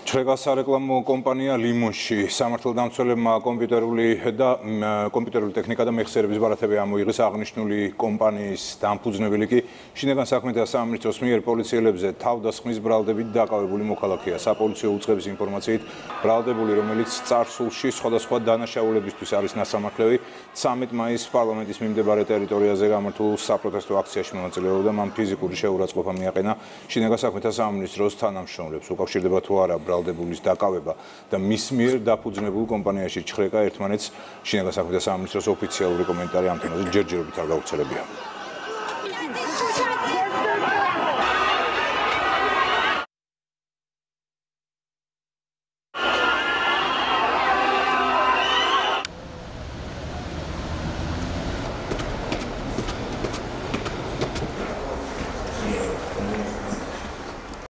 ჩრეგა სარეკლამო კომპანია ლიმონში სამართალდამცველებმა კომპიუტერული ტექნიკა და მეხსიერების ბარათები ამოიღეს აღნიშნული კომპანიის დამფუძნებელი კი შინაგან საქმეთა სამინისტროს მიერ პოლიციელებზე თავდასხმის ბრალდებით დაკავებული მოქალაქეა. საპოლიციო უწყების ინფორმაციით ბრალდებული, რომელიც წარსულში სხვადასხვა დანაშაულებისთვის არის ნასამართლები, 13 მაისს პარლამენტის მიმდებარე ტერიტორიაზე გამართულ საპროტესტო აქციაში მონაწილეობდა. მან ფიზიკური შეურაცხყოფა მიაყენა შინაგან საქმეთა სამინისტროს თანამშრომლებს. უკავშირდება თუ არა ბრალდებულის დაკავება და მის მიერ დაფუძნებულ კომპანიაში ჩხრეკა ერთმანეთს შინაგან საქმეთა სამინისტროს ოფიციალური კომენტარი ამ თემაზე ჯერჯერობით არ გავრცელებია.